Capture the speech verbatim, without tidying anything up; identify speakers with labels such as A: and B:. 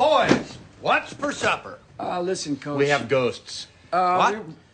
A: Boys, what's for supper?
B: Uh, listen, Coach.
A: We have ghosts.
B: Uh,
A: what?
B: we-